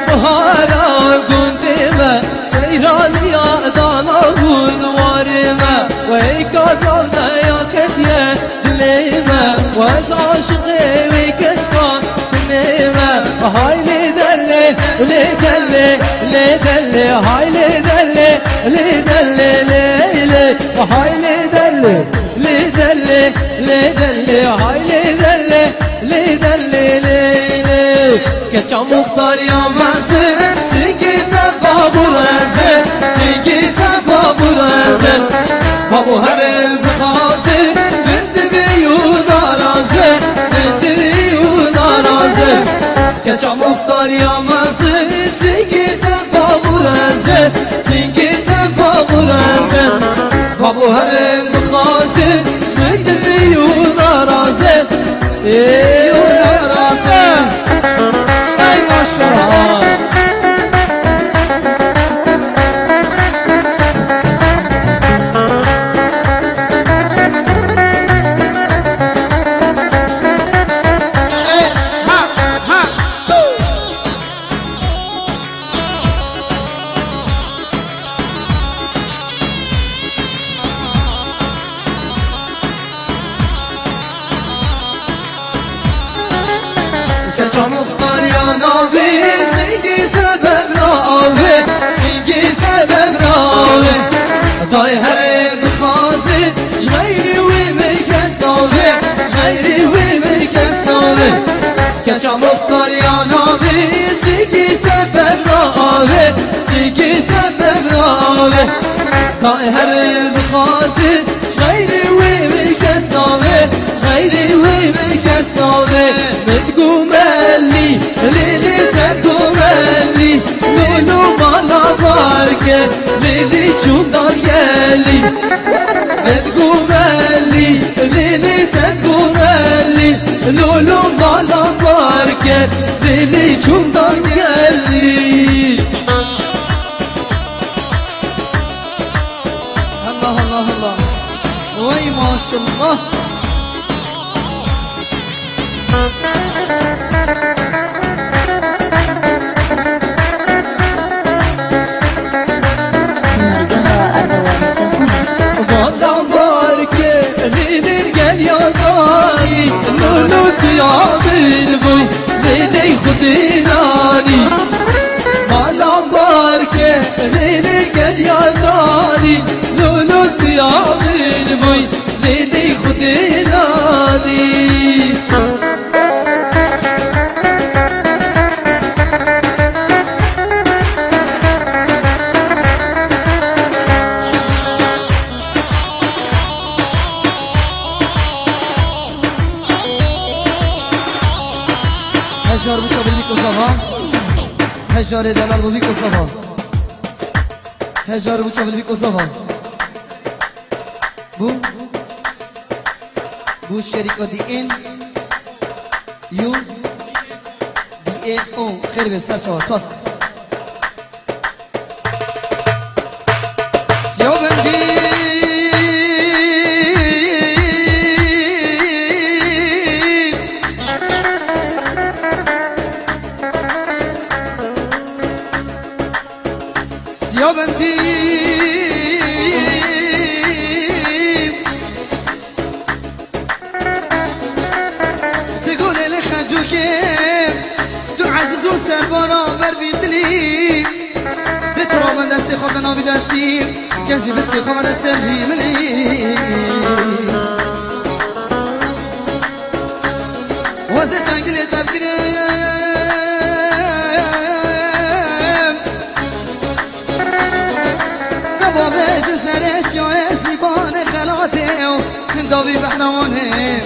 بهارا قندمه سيران يا دانا ونوارمه ويكاد يا كتيه ليمه واز عاشقي ويكشفا تنيمه هاي لدلي لدلي لدلي هاي لدلي لدلي ليلي هاي لدلي لدلي لدلي هاي لدلي لدلي ليلي كچا مختار يا مازن سيجيت بابو رزن سيجيت بابو رزن بابو هرم بخازن من دبيو نارازن من دبيو نارازن كچا مختار يا مازن سيجيت بابو رزن سيجيت بابو رزن بابو هرم بخازن من دبيو نارازن ايو نارازن اي ما شاء الله كچا مختار يا ناوي سيجيت ببراوي سيجيت ببراوي داي هرم بخازن جغيري ومكستاوي جغيري ومكستاوي كچا مختار يا ناوي سيجيت ببراوي سيجيت ببراوي داي هرم بخازن جغيري ومكستاوي جغيري ومكستاوي متقوم ليلي تقوم لي ليلو مالا باركه ليلي چوندار يلي تقوم لي ليلي تقوم لي لولو مالا باركه ليلي چوندار يلي الله الله الله وي ما شاء الله يا بالبوي ليلي خديناني مالا باركه ليلي قال يا داني لولو يا بالبوي ليلي خديناني هزار بوچا بلبی کسافا هزار دلال بلبی کسافا هزار بوچا بلبی کسافا بو شرکا دی این یو دی این او خیلی بیم سر شوا ساس سیاه بندی يا بندي تقول لي خرجوك دو عزيز وسربارا بر بيدلي دترا من دستي خودنا بدستي كذي بسكي خبر سري ملي وزي تنقل تفكير بابش سرش يا سيبان خلاته داوي بحرانه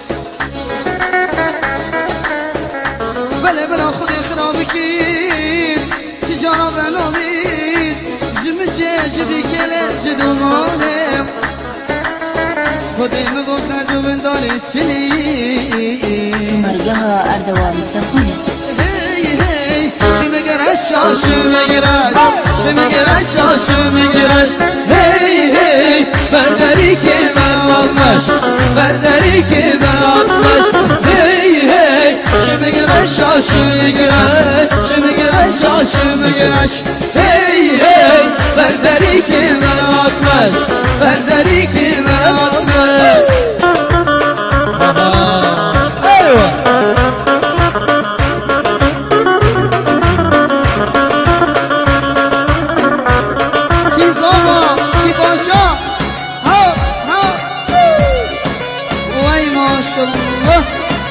بلا بلا خد خرابكي تجارة بنامي جمشي جدي كلا جدومانه خدي مبو خرجو من داري تشلي مرجها أردوان تكوني شمگرش هی هی برداری که من آلمش برداری که من آلمش هی هی شمگرش başımı güneş. Hey hey berderi ki bana atmaz, berderi ki bana atmaz. Eyvah. Ki zama, ki başa. Ha ha. Vay maşallah.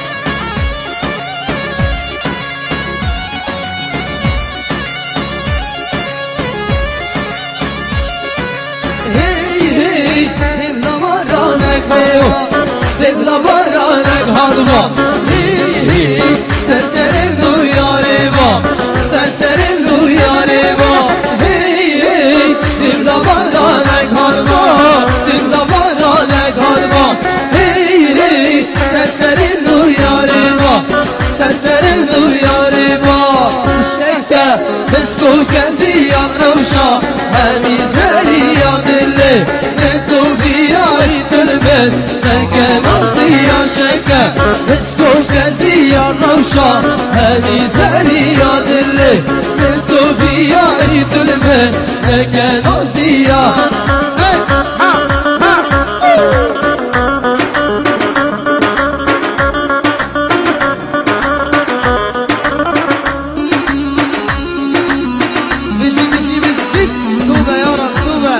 Devla varanek hadva hi seserim duyarıma seserim duyarıma hi devla varanek hadva devla varanek hadva hi seserim duyarıma seserim duyarıma şekte fisko keziyan ravşa hemi zeriya dille tu biyari dülbet كمانسيا شكا اسكو كزيا روشا هذه زريا دلي انتو فيا ريت المن لك نوزيا بسي بسي بسي توبة يا رب توبة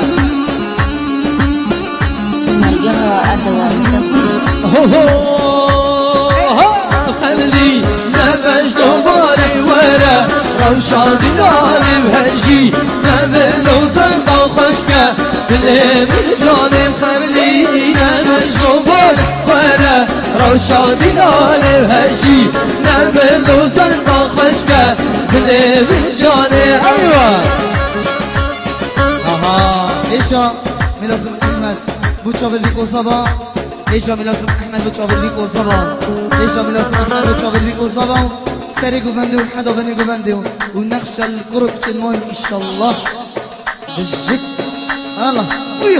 خلي نفش دوباري ورا روشا دلالي بهجي نبلو زنطا وخشكة بالإيم الجانب خلي نفش دوباري ورا روشا دلالي بهجي نبلو زنطا وخشكة بالإيم الجانب أيوة إيشا ملازم أحمد بوتشافل بيكو صبا ايشا ملازم احمد بوتشافل بيكو صبا ايشا ملازم احمد بوتشافل بيكو صبا سري جوفاندو حدا بني جوفاندو ونخشى الكروك تنمون ان شاء الله بالجد الله ويا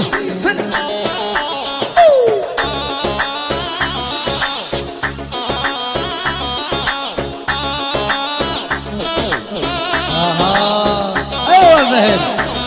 ايوه فهد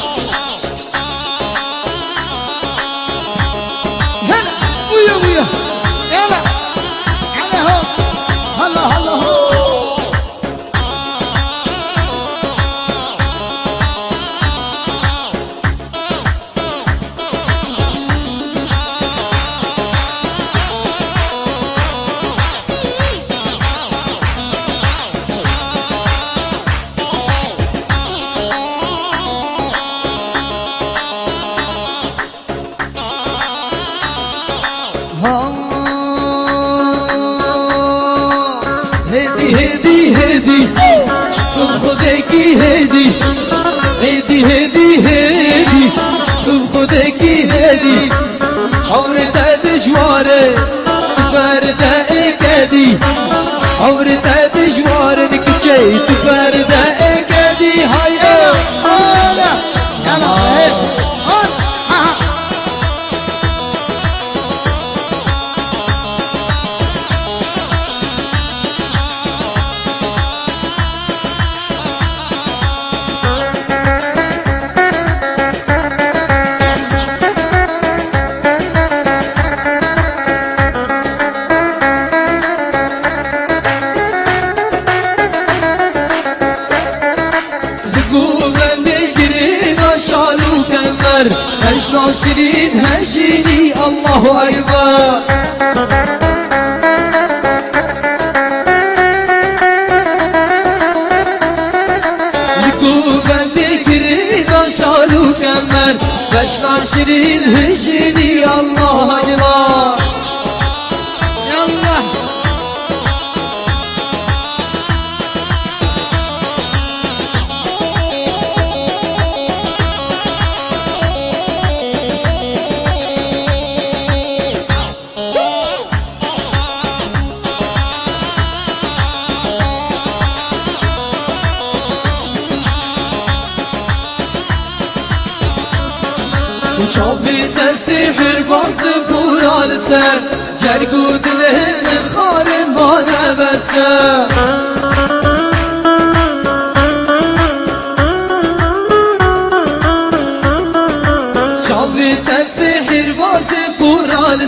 هدي هدي هدي तुम खुदे की हेदी हेदी हेदी हेदी तुम खुदे की हेदी عمرتا دشواره فردا اكدي عمرتا دشواره نكچي فردا اكدي هاي انا يلا هشنا شرين هشيني الله أكبر لكو بندكرين شالو كمر هشنا شرين هشيني الله أكبر يلا شافت السحر باصبور على سر جرقود لهم الخارم ما نبسه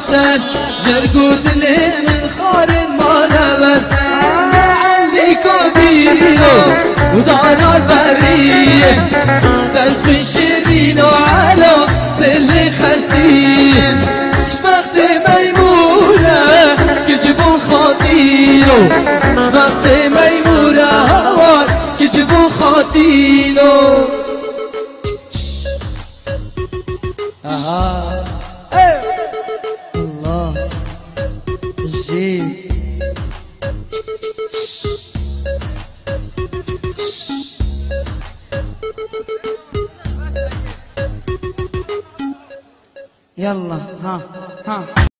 عسل جرقود لي من خار ما لبس علي كوبيلو ودار بريه قلب شيرين وعلى ظل خسيم شبخت ميمونة كجبون خاطينو شبخت ميمونة هوار كجبون خاطينو الله الجيب يلا ها